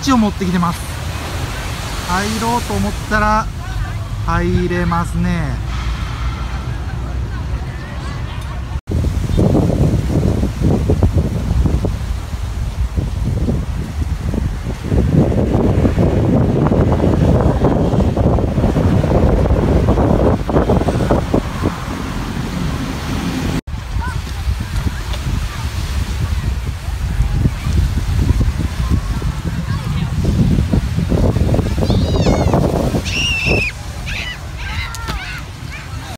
チを持ってきてます。入ろうと思ったら入れますね。